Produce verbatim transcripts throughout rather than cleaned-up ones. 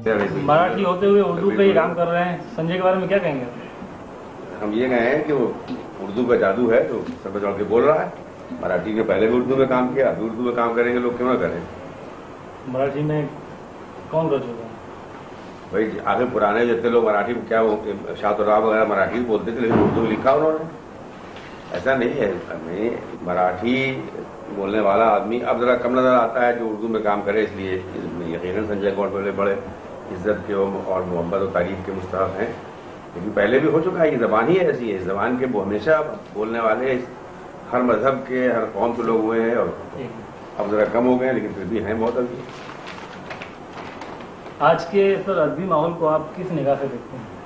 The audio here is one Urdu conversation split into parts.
मराठी होते हुए उर्दू पे ही काम कर रहे हैं, संजय के बारे में क्या कहेंगे? हम ये कहें हैं कि वो उर्दू का जादू है तो सर पे चढ़ के बोल रहा है। मराठी ने पहले भी उर्दू में काम किया, अभी उर्दू में काम करेंगे, लोग क्यों ना करें? मराठी में कौन कर चुका है भाई? आखिर पुराने जितने लोग मराठी में क्या शाम-ur-Rahman वगैरह मराठी बोलते थे, लेकिन उर्दू लिखा उन्होंने। ऐसा नहीं है, हमें मराठी बोलने वाला आदमी अब जरा कम नजर आता है जो उर्दू में काम करे, इसलिए यकीनन संजय गौडबोले बड़े इज्जत के और मोहब्बत और तारीफ के मुस्तहक हैं। लेकिन पहले भी हो चुका है, ये ज़बान ही ऐसी है। इस ज़बान के वो हमेशा बोलने वाले हर मजहब के, हर कौम के लोग हुए हैं और अब जरा कम हो गए हैं, लेकिन फिर भी हैं बहुत अभी। आज के सर अदबी माहौल को आप किस निगाह से देखते हैं?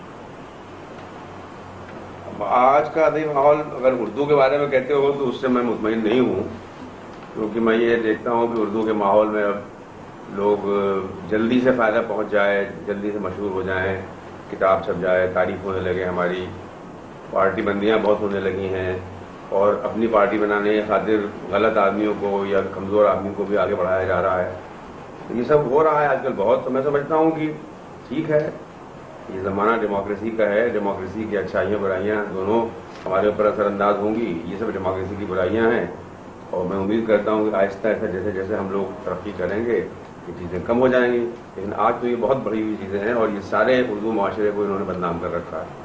आज का अदबी माहौल अगर उर्दू के बारे में कहते हो तो उससे मैं मुतमईन नहीं हूँ, क्योंकि मैं ये देखता हूँ कि उर्दू के माहौल में अब लोग जल्दी से फ़ायदा पहुँच जाए, जल्दी से मशहूर हो जाएं, किताब छप जाए, तारीफ होने लगे, हमारी पार्टी बंदियाँ बहुत होने लगी हैं और अपनी पार्टी बनाने की खातिर गलत आदमियों को या कमज़ोर आदमी को भी आगे बढ़ाया जा रहा है। तो ये सब हो रहा है आजकल बहुत। तो मैं समझता हूँ कि ठीक है, ये ज़माना डेमोक्रेसी का है, डेमोक्रेसी की अच्छाइयाँ बुराइयाँ दोनों हमारे ऊपर असरअंदाज होंगी। ये सब डेमोक्रेसी की बुराइयाँ हैं और मैं उम्मीद करता हूँ कि आहिस्ता आहिस्ता जैसे जैसे हम लोग तरक्की करेंगे ये चीज़ें कम हो जाएंगी। लेकिन आज तो ये बहुत बड़ी हुई चीज़ें हैं और ये सारे उर्दू माशरे को इन्होंने बदनाम कर रखा है।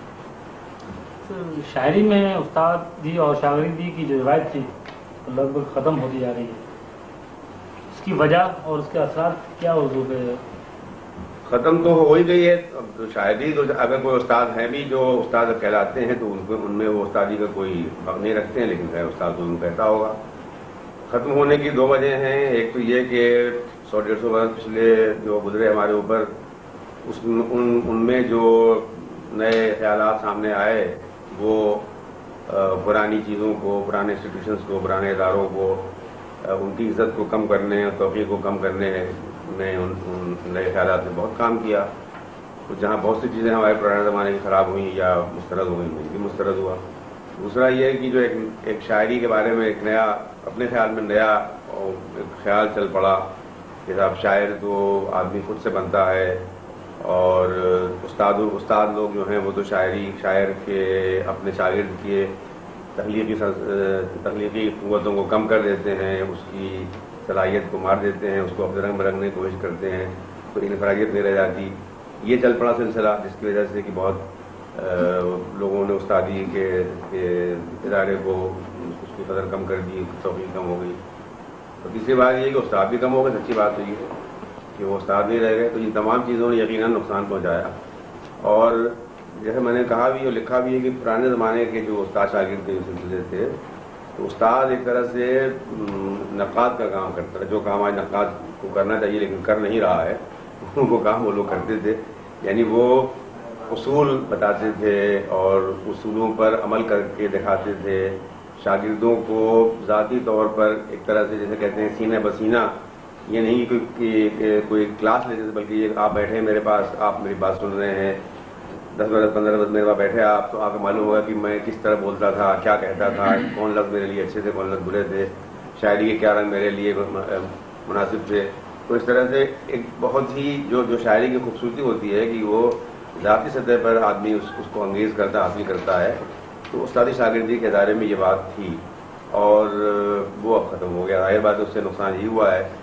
सर, शायरी में उस्ताद जी और शागिर्दी की जो रिवायत थी तो लगभग ख़त्म होती जा रही है, उसकी वजह और उसके असर क्या उर्दू पे? ख़त्म तो हो ही गई है। अब तो शायरी तो अगर कोई उस्ताद हैं भी जो उस्ताद कहलाते हैं तो उनमें उनमें वो उस्तादी का कोई हक नहीं रखते हैं, लेकिन है उस्ताद तो उनको कहता होगा। ख़त्म होने की दो वजह हैं। एक तो ये कि सौ डेढ़ सौ वर्ष पिछले जो गुजरे हमारे ऊपर, उस उन उनमें जो नए ख्यालात सामने आए वो पुरानी चीज़ों को, पुराने इंस्टीट्यूशंस को, पुराने इदारों को, उनकी इज़्ज़त को कम करने और तौक़ीर को कम करने में उन, उन नए ख्यालात ने बहुत काम किया। तो जहाँ बहुत सी चीज़ें हमारे पुराने ज़माने की ख़राब हुई या मुस्तरद हुई, भी मुस्तरद हुआ। दूसरा ये है कि जो एक एक शायरी के बारे में एक नया, अपने ख्याल में नया एक ख्याल चल पड़ा कि साहब शायर तो आदमी खुद से बनता है और उस्ताद उस्ताद लोग जो हैं वो तो शायरी शायर के अपने शागिर्द के तख्लीकी तख्लीकी क़ुव्वतों को कम कर देते हैं, उसकी सलाहियत को मार देते हैं, उसको अपने रंग में रंगने की कोशिश करते हैं, तो इनफरादियत नहीं रह जाती। ये चल पड़ा सिलसिला, जिसकी वजह से कि बहुत आ, लोगों ने उस्तादी के, के इदारे को उसकी कदर कम कर दी, तौक़ीर कम हो गई। तो तीसरी बात ये कि उस्ताद भी कम हो गए। सच्ची बात तो ये है कि वो उस्ताद नहीं रह गए। तो इन तमाम चीज़ों ने यकीनन नुकसान पहुँचाया। और जैसे मैंने कहा भी और लिखा भी है कि पुराने ज़माने के जो उस्ताद शागिर्द के सिलसिले थे, तो उस्ताद एक तरह से नक़ाद का काम करता है, जो काम आज नक़ाद को करना चाहिए लेकिन कर नहीं रहा है, वो काम वो लोग करते थे। यानी वो उसूल बताते थे और उसूलों पर अमल करके दिखाते थे। शागिर्दों को ज़ाती तौर पर एक तरह से जैसे कहते हैं सीना बसीना, ये नहीं कि कोई कोई क्लास लेते थे, बल्कि ये आप बैठे हैं मेरे पास, आप मेरी बात सुन रहे हैं, दस बरस पंद्रह बरस मेरे पास बैठे आप, तो आपको मालूम होगा कि मैं किस तरह बोलता था, क्या कहता था, कौन लफ्ज़ मेरे लिए अच्छे थे, कौन लफ्ज़ बुरे थे, शायरी के क्या रंग मेरे लिए मुनासिब थे। तो इस तरह से एक बहुत ही जो जो शायरी की खूबसूरती होती है कि वो ज़ाती सतह पर आदमी उस, उसको अंगेज़ करता, हासिल करता है। तो उस्तादी शागिर्दी के दायरे में ये बात थी और वो अब ख़त्म हो गया। ज़ाहिर बात है उससे नुकसान ये हुआ है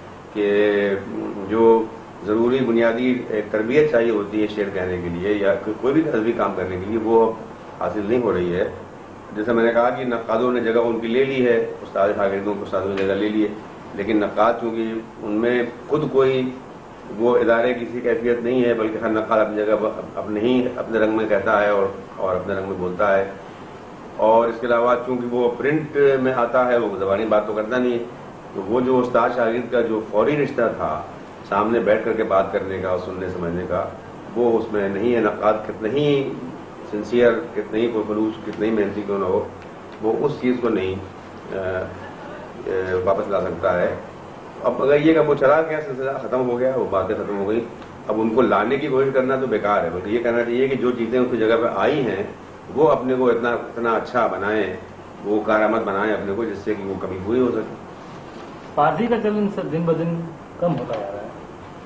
कि जो ज़रूरी बुनियादी तरबियत चाहिए होती है शेर कहने के लिए या कोई भी अदबी काम करने के लिए, वो अब हासिल नहीं हो रही है। जैसे मैंने कहा कि नक़ादों ने जगह उनकी ले ली है, उस्ताद शागिर्दों को उस्तादों ने जगह ले ली है, लेकिन नक़ाद चूँकि उनमें खुद कोई वो इदारे किसी कैफियत नहीं है, बल्कि हर नक़ाद अपनी जगह अपने ही अपने रंग में कहता है और और अपने रंग में बोलता है। और इसके अलावा चूँकि वो प्रिंट में आता है, वो ज़बानी बात तो करता नहीं है, तो वो जो उस्ताद शागिर्द का जो फौरी रिश्ता था सामने बैठ करके बात करने का और सुनने समझने का, वो उसमें नहीं है। नक़ाद कितने ही सिंसियर, कितने ही कोई खलूस, कितने ही मेहनती क्यों ना हो, वो उस चीज़ को नहीं आ, आ, वापस ला सकता है। अब अगर ये कि वो चला गया, सिलसिला ख़त्म हो गया, वो बातें ख़त्म हो गई, अब उनको लाने की कोशिश करना तो बेकार है। बल्कि ये कहना चाहिए कि जो चीज़ें उसकी जगह पर आई हैं वो अपने को इतना इतना अच्छा बनाएं, वो कारामद बनाएं अपने को, जिससे कि वो कभी पूरी हो सके। फारसी का चलन दिन ब दिन कम होता जा रहा है।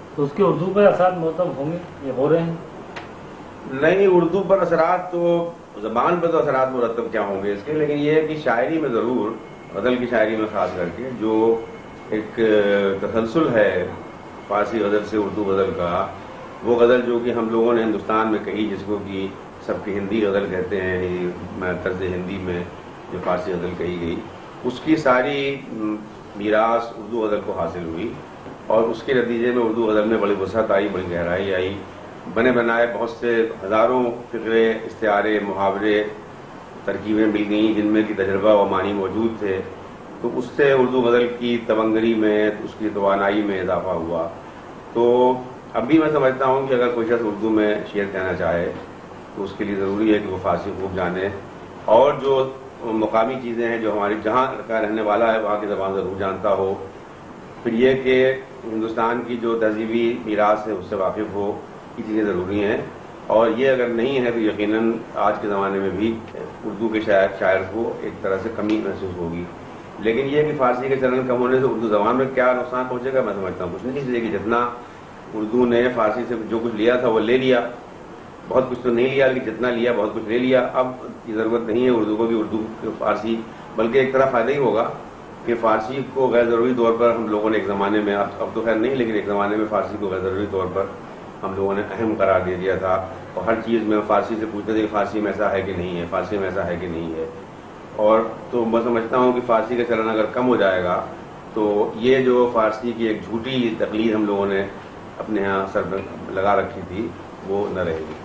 تو اس کے اردو پر اثرات مرتب ہوں گے یا ہو رہے ہیں؟ نہیں، اردو پر اثرات تو زبان پر تو اثرات مرتب کیا ہوں گے اس کے، لیکن یہ ہے کہ شاعری میں ضرور، غزل کی شاعری میں خاص کر کے جو ایک تسلسل ہے فارسی غزل سے اردو غزل کا، وہ غزل جو کہ ہم لوگوں نے ہندوستان میں کہی، جس کو کہ سب کی ہندی غزل کہتے ہیں، طرز ہندی میں جو فارسی غزل کہی گئی، اس کی ساری میراث اردو غزل کو حاصل ہوئی، اور اس کے نتیجے میں اردو غزل میں بڑی وسعت آئی، بڑی گہرائی آئی، بنے بنائے بہت سے ہزاروں فقرے، استعارے، محاورے، ترکیبیں مل گئیں جن میں کی تجربہ و معنی موجود تھے، تو اس سے اردو غزل کی تونگری میں، اس کی توانائی میں اضافہ ہوا۔ تو اب بھی میں سمجھتا ہوں کہ اگر کوئی شخص اردو میں شعر کہنا چاہے تو اس کے لیے ضروری ہے کہ وہ فارسی خوب جانے، اور جو مقامی چیزیں ہیں، جو ہماری جہاں کا رہنے والا ہے وہاں کی زبان ضرور جانتا ہو، پھر یہ کہ ہندوستان کی جو تہذیبی میراث ہے اس سے واقف ہو، یہ چیزیں ضروری ہیں، اور یہ اگر نہیں ہے تو یقیناً آج کے زمانے میں بھی اردو کے شاعر شاعر کو ایک طرح سے کمی محسوس ہوگی۔ لیکن یہ کہ فارسی کے چلن کم ہونے سے اردو زبان میں کیا نقصان پہنچے گا، میں سمجھتا ہوں کچھ نہیں، اس لیے کہ جتنا اردو نے فارسی سے جو کچھ لیا تھا وہ لے لیا، بہت کچھ تو نہیں لیا لیکن جتنا لیا بہت کچھ لے لیا۔ اب یہ ضرورت نہیں ہے اردو کو کہ اردو فارسی، بلکہ ایک طرح فائدہ ہی ہوگا کہ فارسی کو غیر ضروری طور پر ہم لوگوں نے ایک زمانے میں، اب تو خیر نہیں، لیکن ایک زمانے میں فارسی کو غیر ضروری طور پر ہم لوگوں نے اہم قرار دے دیا تھا، اور ہر چیز میں فارسی سے پوچھتے تھے کہ فارسی میں ایسا ہے کہ نہیں ہے، فارسی میں ایسا ہے کہ نہیں ہے۔ اور تو میں سمجھتا ہوں کہ فارسی کا چلن اگر کم ہو جائے گا تو یہ جو فارسی کی ایک جھوٹی تقلید ہم لوگوں نے اپنے ہاں سر میں لگا رکھی تھی وہ نہ رہے گی۔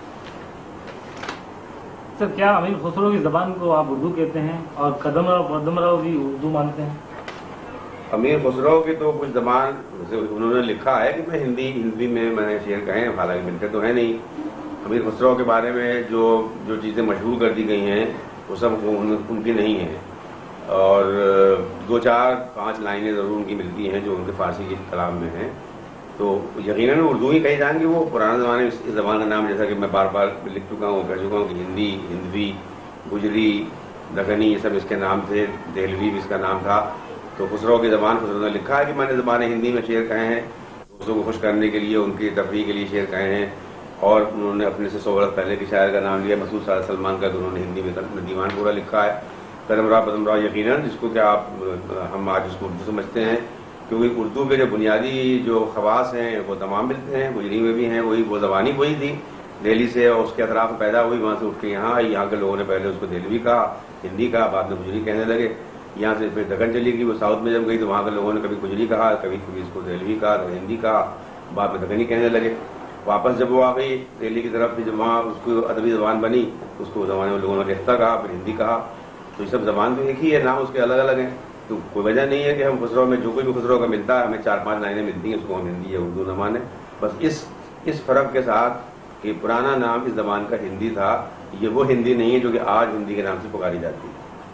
سر، کیا امیر خسرو کی زبان کو آپ اردو کہتے ہیں اور قدم راؤ قدم راؤ بھی اردو مانتے ہیں؟ امیر خسرو کی تو کچھ زبان انہوں نے لکھا ہے کہ میں ہندی ہندی میں میں نے شعر کہے ہیں، حالانکہ ملتے تو ہیں نہیں۔ امیر خسرو کے بارے میں جو جو چیزیں مشہور کر دی گئی ہیں وہ سب ان کی نہیں ہیں، اور دو چار پانچ لائنیں ضرور ان کی ملتی ہیں جو ان کے فارسی کے کلام میں ہیں، تو یقیناً اردو ہی کہی جائیں گے۔ وہ پرانے زمانے میں اس زبان کا نام، جیسا کہ میں بار بار لکھ چکا ہوں، کہہ چکا ہوں کہ ہندی، ہندوی، گجری، دکنی، یہ سب اس کے نام تھے، دہلوی بھی اس کا نام تھا۔ تو خسرو کی زبان، خسرو نے لکھا ہے کہ میں نے زبان ہندی میں شعر کہے ہیں، دوستوں کو خوش کرنے کے لیے، ان کی تفریح کے لیے شعر کہے ہیں، اور انہوں نے اپنے سے سو برس پہلے کے شاعر کا نام لیا، مسعود سلمان کا، کہ انہوں نے ہندی میں دیوان پورا لکھا ہے۔ قدم راؤ قدم راؤ یقیناً، جس کو کہ آپ ہم آج اس کو اردو سمجھتے ہیں، کیونکہ اردو کے جو بنیادی جو خواص ہیں وہ تمام ملتے ہیں، گجری میں بھی ہیں، وہی وہ زبان ہی وہی تھی، دہلی سے اور اس کے اطراف میں پیدا ہوئی، وہاں سے اٹھ کے یہاں آئی، یہاں کے لوگوں نے پہلے اس کو دہلوی کہا، ہندی کہا، بعد میں گجری کہنے لگے، یہاں سے پھر دکن چلی گئی، وہ ساؤتھ میں جب گئی تو وہاں کے لوگوں نے کبھی گجری کہا، کبھی کبھی اس کو دہلوی کہا، کبھی ہندی کہا، بعد میں دکنی کہنے لگے۔ واپس جب وہ آ گئی دہلی کی طرف، جب وہاں اس کو ادبی زبان بنی تو اس کو زمانے میں لوگوں نے ریختہ کہا، پھر ہندی کہا، تو یہ سب زبان تو ایک ہی ہے، نام اس کے الگ الگ ہیں، تو کوئی وجہ نہیں ہے کہ ہم خسرو میں جو کوئی بھی خسرو کا ملتا ہے، ہمیں چار پانچ لائنیں ملتی ہیں، اس کو ہم ہندی یا اردو نہ مانیں، بس اس اس فرق کے ساتھ کہ پرانا نام اس زبان کا ہندی تھا، یہ وہ ہندی نہیں ہے جو کہ آج ہندی کے نام سے پکاری جاتی ہے۔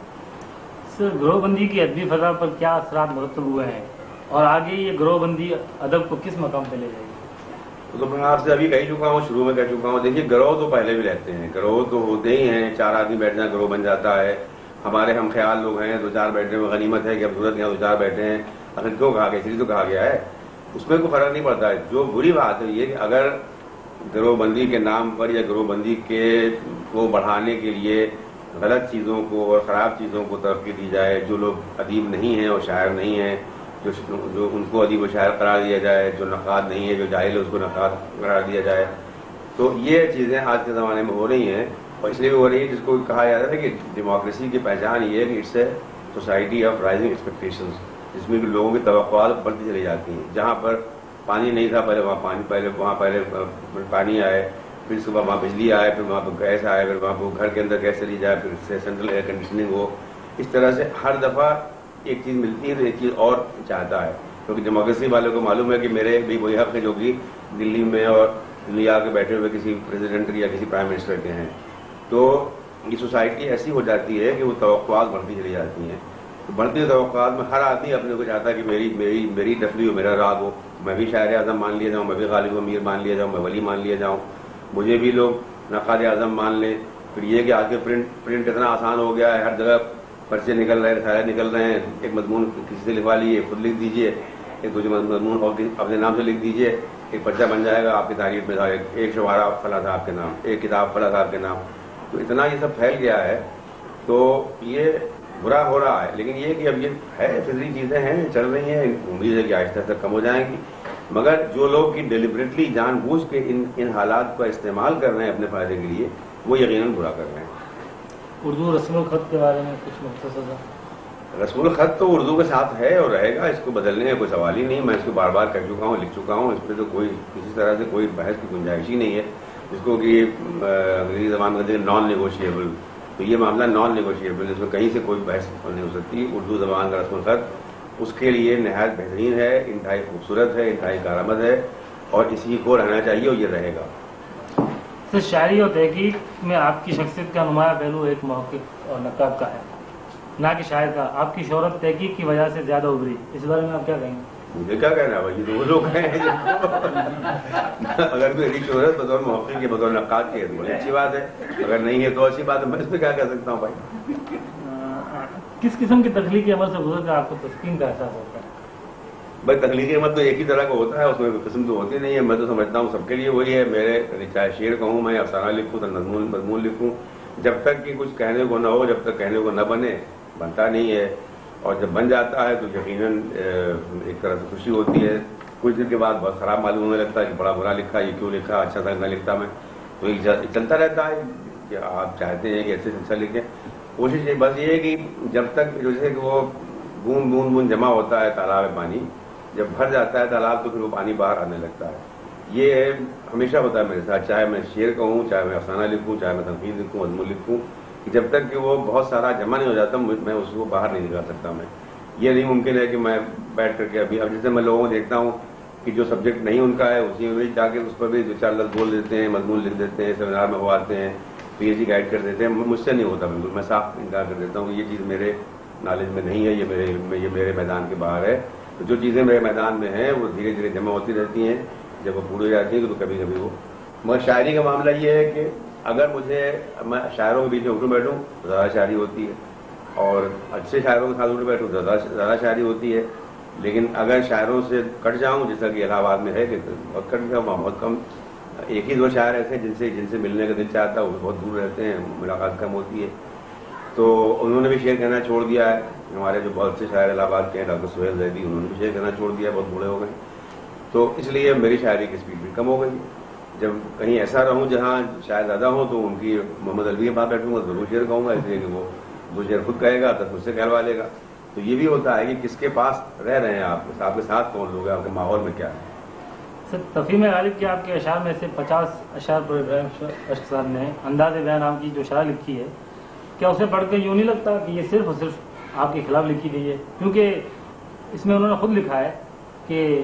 سر، گروہ بندی کی ادبی فضا پر کیا اثرات مرتب ہوئے ہیں، اور آگے یہ گروہ بندی ادب کو کس مقام پہ لے جائے گی؟ تو میں آپ سے ابھی کہہ چکا ہوں، شروع میں کہہ چکا ہوں، دیکھیے گروہ تو پہلے بھی رہتے ہیں، گروہ تو ہوتے ہی ہیں، چار آدمی بیٹھ جائیں گروہ بن جاتا ہے، ہمارے ہم خیال لوگ ہیں، دو چار بیٹھے میں غنیمت ہے کہ اب ضرورت یہاں دو چار بیٹھے ہیں، اگر کیوں کہا گیا، اس لیے تو کہا گیا ہے، اس میں کوئی فرق نہیں پڑتا ہے۔ جو بری بات ہے یہ کہ اگر گروہ بندی کے نام پر یا گروہ بندی کے کو بڑھانے کے لیے غلط چیزوں کو اور خراب چیزوں کو ترقی دی جائے، جو لوگ ادیب نہیں ہیں اور شاعر نہیں ہیں، جو جو ان کو ادیب و شاعر قرار دیا جائے، جو نقاد نہیں ہے، جو جاہل ہے اس کو نقاد قرار دیا جائے، تو یہ چیزیں آج کے زمانے میں ہو رہی ہیں، اور اس لیے بھی ہو رہی ہے جس کو کہا جاتا ہے کہ ڈیموکریسی کی پہچان یہ ہے کہ it's a society of rising expectations, جس میں کہ لوگوں کی توقعات بڑھتی چلی جاتی ہیں۔ جہاں پر پانی نہیں تھا پہلے وہاں پانی پہلے وہاں پہلے پانی آئے، پھر اس کے بعد وہاں بجلی آئے، پھر وہاں پہ گیس آئے، پھر وہاں پہ گھر کے اندر گیس چلی جائے، پھر سے سینٹرل ایئر کنڈیشننگ ہو، اس طرح سے ہر دفعہ ایک چیز ملتی ہے تو ایک چیز اور چاہتا ہے، کیونکہ ڈیموکریسی والوں کو معلوم ہے کہ میرے بھی وہی حق ہے جو کہ دلی میں اور نیو یارک میں بیٹھے ہوئے کسی پریزیڈنٹ یا کسی پرائم منسٹر کے ہیں۔ تو یہ سوسائٹی ایسی ہو جاتی ہے کہ وہ توقعات بڑھتی چلی جاتی ہیں، تو بڑھتی ہوئی توقعات میں ہر آدمی اپنے کو چاہتا ہے کہ میری میری میری ڈفلی ہو، میرا راگ ہو، میں بھی شاعر اعظم مان لیا جاؤں، میں بھی غالب امیر مان لیا جاؤں، میں ولی مان لیا جاؤں، مجھے بھی لوگ نقاد اعظم مان لیں۔ پھر یہ کہ آج کے پرنٹ پرنٹ اتنا آسان ہو گیا ہے، ہر جگہ پرچے نکل رہے ہیں، رسالے نکل رہے ہیں، ایک مضمون کسی سے لکھوا لیجیے، خود لکھ دیجیے، ایک دوسرے مضمون اور اپنے نام سے لکھ دیجیے، ایک پرچہ بن جائے گا آپ کی تعریف میں، ایک شمارہ فلاں صاحب کے نام، ایک کتاب فلاں صاحب کے نام. تو اتنا یہ سب پھیل گیا ہے تو یہ برا ہو رہا ہے. لیکن یہ کہ اب یہ ہے فطری چیزیں ہیں چل رہی ہیں، امید ہے کہ آہستہ آہستہ کم ہو جائیں گی. مگر جو لوگ کی ڈیلیبریٹلی جان بوجھ کے ان ان حالات کا استعمال کر رہے ہیں اپنے فائدے کے لیے، وہ یقیناً برا کر رہے ہیں. اردو رسم الخط کے بارے میں کچھ مختصر؟ رسم الخط تو اردو کے ساتھ ہے اور رہے گا، اس کو بدلنے کا کوئی سوال ہی نہیں. میں اس کو بار بار کہہ چکا ہوں، لکھ چکا ہوں، اس پہ تو کوئی کسی طرح سے کوئی بحث کی گنجائش ہی نہیں ہے. جس کو کہ انگریزی زبان میں کہتے ہیں نان نیگوشیبل، تو یہ معاملہ نان نیگوشیبل، اس میں کہیں سے کوئی بحث نہیں ہو سکتی. اردو زبان کا رسم الخط اس کے لیے نہایت بہترین ہے، انتہائی خوبصورت ہے، انتہائی کارآمد ہے اور اسی کو رہنا چاہیے اور یہ رہے گا. سر، شاعری اور تحقیق میں آپ کی شخصیت کا نمایاں پہلو ایک محقق اور نقاد کا ہے، نہ کہ شاعر کا. آپ کی شہرت تحقیق کی وجہ سے زیادہ ابھری، اس بارے میں آپ کیا کہیں گے؟ مجھے کیا کہنا ہے بھائی، وہ لوگ ہیں اگر کوئی شہرت بطور محقق کے بطور نقاد کی ہے تو اچھی بات ہے، اگر نہیں ہے تو اچھی بات ہے. میں اس پہ کیا کہہ سکتا ہوں بھائی. کس قسم کی تخلیقی عمل سے گزر کر آپ کو تسکین کا احساس ہوتا ہے؟ بھائی تخلیقی عمل تو ایک ہی طرح کا ہوتا ہے، اس میں کوئی قسم تو ہوتی نہیں ہے. میں تو سمجھتا ہوں سب کے لیے وہی ہے. میرے چاہے شعر کہوں میں، افسانہ لکھوں تو مضمون مضمون لکھوں، جب تک کہ کچھ کہنے کو نہ ہو، جب تک کہنے کو نہ بنے، بنتا نہیں ہے. اور جب بن جاتا ہے تو یقیناً ایک طرح سے خوشی ہوتی ہے. کچھ دن کے بعد بہت خراب معلوم ہونے لگتا ہے کہ بڑا برا لکھا، یہ کیوں لکھا، اچھا تھا نہ لکھتا میں. تو یہ چلتا رہتا ہے کہ آپ چاہتے ہیں کہ اچھے سے اچھا لکھیں. کوشش یہ بس یہ ہے کہ جب تک جیسے کہ وہ بوند بوند بوند جمع ہوتا ہے تالاب میں پانی، جب بھر جاتا ہے تالاب تو پھر وہ پانی باہر آنے لگتا ہے. یہ ہمیشہ ہوتا ہے میرے ساتھ، چاہے میں شعر کہوں، چاہے میں افسانہ لکھوں، چاہے میں تنقید لکھوں، مضمون لکھوں، کہ جب تک کہ وہ بہت سارا جمع نہیں ہو جاتا میں اس کو باہر نہیں نکال سکتا. میں یہ نہیں ممکن ہے کہ میں بیٹھ کر کے ابھی اب جیسے میں لوگوں کو دیکھتا ہوں کہ جو سبجیکٹ نہیں ان کا ہے اسی میں جا کے اس پر بھی دو چار لفظ بول دیتے ہیں، مضمون لکھ دیتے ہیں، سیمینار میں وہ آتے ہیں، پی ایچ ڈی گائیڈ کر دیتے ہیں. مجھ سے نہیں ہوتا بالکل، میں صاف انکار کر دیتا ہوں کہ یہ چیز میرے نالج میں نہیں ہے، یہ میرے علم میں، یہ میرے میدان کے باہر ہے. جو چیزیں میرے میدان میں ہیں وہ دھیرے دھیرے جمع ہوتی رہتی ہیں، جب وہ پوری ہو جاتی ہیں تو کبھی کبھی وہ. مگر شاعری کا معاملہ یہ ہے کہ اگر مجھے میں شاعروں کے بیچ میں اٹھوں بیٹھوں تو زیادہ شاعری ہوتی ہے، اور اچھے شاعروں کے ساتھ اٹھ بیٹھوں تو زیادہ زیادہ شاعری ہوتی ہے. لیکن اگر شاعروں سے کٹ جاؤں، جیسا کہ الہ آباد میں ہے کہ بہت کٹ جاؤں، بہت کم، ایک ہی دو شاعر ایسے جن سے جن سے ملنے کا دل چاہتا ہے، وہ بہت دور رہتے ہیں، ملاقات کم ہوتی ہے. تو انہوں نے بھی شعر کہنا چھوڑ دیا ہے. ہمارے جو بہت سے شاعر الہ آباد کے ہیں، ڈاکٹر سہیل زیدی، انہوں نے بھی شعر کہنا چھوڑ دیا، بہت بوڑھے ہو گئے. تو اس لیے میری شاعری کی اسپیڈ بھی کم ہو گئی. جب کہیں ایسا رہوں جہاں شاید زیادہ ہوں تو ان کی محمد علی کے پاس بیٹھوں گا ضرور شعر کہوں گا، اس لیے کہ وہ وہ شعر خود کہے گا تب مجھ سے کہلوا لے گا. تو یہ بھی ہوتا ہے کہ کس کے پاس رہ رہے ہیں آپ، آپ کے ساتھ کون لوگ ہیں، آپ کے ماحول میں کیا ہے. سر، تفہیم غالب کے آپ کے اشعار میں سے پچاس اشعار پر ابراہیم اشک صاحب نے انداز بیان نام کی جو شرح لکھی ہے، کیا اسے پڑھ کے یوں نہیں لگتا کہ یہ صرف اور صرف آپ کے خلاف لکھی گئی ہے؟ کیونکہ اس میں انہوں نے خود لکھا ہے کہ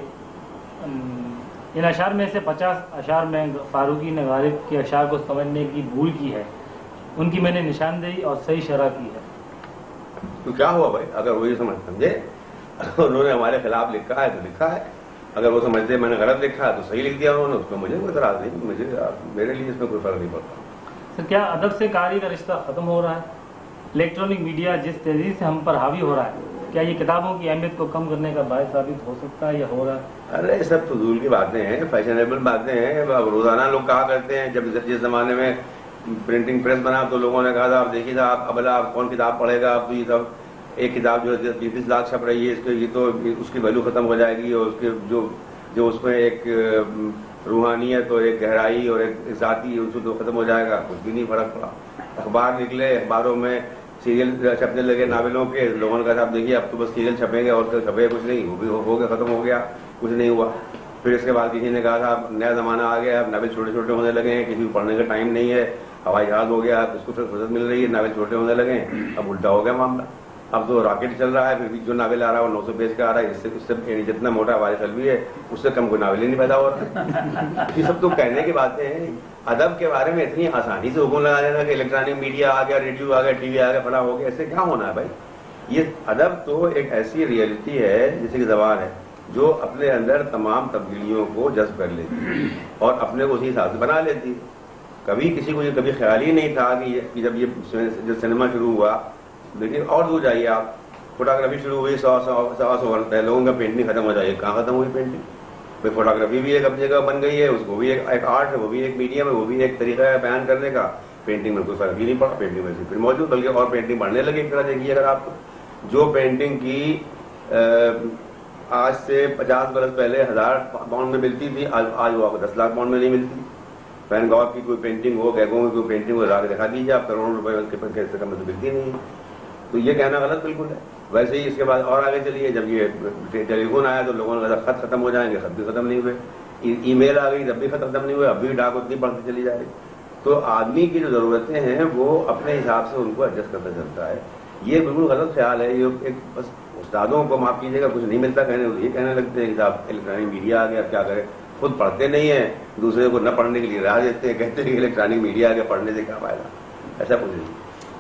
ان اشعار میں سے پچاس اشعار میں فاروقی نے غالب کے اشعار کو سمجھنے کی بھول کی ہے، ان کی میں نے نشاندہی اور صحیح شرح کی ہے. تو کیا ہوا بھائی، اگر وہی سمجھ سمجھے انہوں نے ہمارے خلاف لکھا ہے تو لکھا ہے، اگر وہ سمجھتے میں نے غلط لکھا ہے تو صحیح لکھ دیا انہوں نے، اس میں مجھے کوئی اعتراض نہیں، مجھے میرے لیے اس میں کوئی فرق نہیں پڑتا. سر، کیا ادب سے قاری کا رشتہ ختم ہو رہا ہے؟ الیکٹرانک میڈیا جس تیزی سے ہم پر حاوی ہو رہا ہے، کیا یہ کتابوں کی اہمیت کو کم کرنے کا باعث ثابت ہو سکتا ہے یا ہو رہا ہے؟ ارے سب فضول کی باتیں ہیں، فیشنیبل باتیں ہیں. روزانہ لوگ کہا کرتے ہیں، جب جس زمانے میں پرنٹنگ پریس بنا تو لوگوں نے کہا تھا آپ دیکھیے تھا آپ ابلا آپ کون کتاب پڑھے گا، آپ تو یہ سب ایک کتاب جو ہے بیس بیس لاکھ چھپ رہی ہے، اس کے یہ تو اس کی ویلو ختم ہو جائے گی، اور اس کے جو جو اس میں ایک روحانیت اور ایک گہرائی اور ایک ذاتی اس کو تو ختم ہو جائے گا. کچھ بھی نہیں فرق پڑا. اخبار نکلے، اخباروں میں سیریل چھپنے لگے ناولوں کے، لوگوں نے کہا آپ دیکھیے اب تو بس سیریل چھپیں گے اور چھپے کچھ نہیں، وہ بھی ہو گیا، ختم ہو گیا، کچھ نہیں ہوا. پھر اس کے بعد کسی نے کہا تھا اب نیا زمانہ آ گیا، اب ناول چھوٹے چھوٹے ہونے لگے ہیں، کسی کو پڑھنے کا ٹائم نہیں ہے، ہوائی جہاز ہو گیا، اس کو فرصت مل رہی ہے، ناول چھوٹے ہونے لگے ہیں. اب الٹا ہو گیا معاملہ، اب تو راکٹ چل رہا ہے، پھر بھی جو ناول آ رہا ہے وہ نو سو پیج کا آ رہا ہے، اس سے اس سے جتنا موٹا ہوائی چلوی ہے اس سے کم کوئی ناول ہی نہیں پیدا ہو رہا. یہ سب تو کہنے کی باتیں ہیں. ادب کے بارے میں اتنی آسانی سے حکم لگا دینا کہ الیکٹرانک میڈیا آ گیا، ریڈیو آ گیا، ٹی وی آ گیا، فلاں ہو گیا، ایسے کیا ہونا ہے بھائی. یہ ادب تو ایک ایسی ریئلٹی ہے جیسے کہ زبان ہے جو اپنے اندر تمام تبدیلیوں کو جذب کر لیتی ہے اور اپنے کو اسی حساب سے بنا لیتی ہے. کبھی کسی کو یہ کبھی خیال ہی نہیں تھا کہ جب یہ جب سنیما شروع ہوا، لیکن اور دور جائیے آپ، فوٹوگرافی شروع ہوئی، سو سو سوا سو لوگوں کا پینٹنگ ختم ہو جائے، کہاں ختم ہوئی پینٹنگ؟ بھائی فوٹوگرافی بھی ایک اپنی جگہ بن گئی ہے، اس کو بھی ایک آرٹ ہے، وہ بھی ایک میڈیم ہے، وہ بھی ایک طریقہ ہے بیان کرنے کا. پینٹنگ میں کوئی فرق ہی نہیں پڑا، پینٹنگ میں پھر موجود، بلکہ اور پینٹنگ بڑھنے لگی. ایک طرح دیکھیے اگر آپ جو پینٹنگ کی آج سے پچاس برس پہلے ہزار پاؤنڈ میں ملتی تھی، آج وہ آپ کو دس لاکھ پاؤنڈ میں نہیں ملتی. وین گوگ کی کوئی پینٹنگ ہو، گیگو کی کوئی پینٹنگ ہو، لا کے دکھا دیجیے آپ، کروڑوں روپئے کے سے کم تو ملتی نہیں. تو یہ کہنا غلط بالکل ہے. ویسے ہی اس کے بعد اور آگے چلیے، جب یہ ٹیلی فون آیا تو لوگوں نے کہا خط ختم ہو جائیں گے، خط بھی ختم نہیں ہوئے. ای میل آ گئی تب بھی ختم نہیں ہوئے، اب بھی ڈاک اتنی بڑھتی چلی جا رہی. تو آدمی کی جو ضرورتیں ہیں وہ اپنے حساب سے ان کو ایڈجسٹ کرتا چلتا ہے. یہ بالکل غلط خیال ہے. یہ ایک بس استادوں کو معاف کیجیے گا کچھ نہیں ملتا کہنے، یہ کہنے لگتے ہیں کہ صاحب الیکٹرانک میڈیا آ گیا، کیا کرے، خود پڑھتے نہیں ہیں، دوسرے کو نہ پڑھنے کے لیے راہ دیتے ہیں، کہتے ہیں کہ الیکٹرانک میڈیا آ گیا، پڑھنے سے کیا فائدہ. ایسا کچھ نہیں.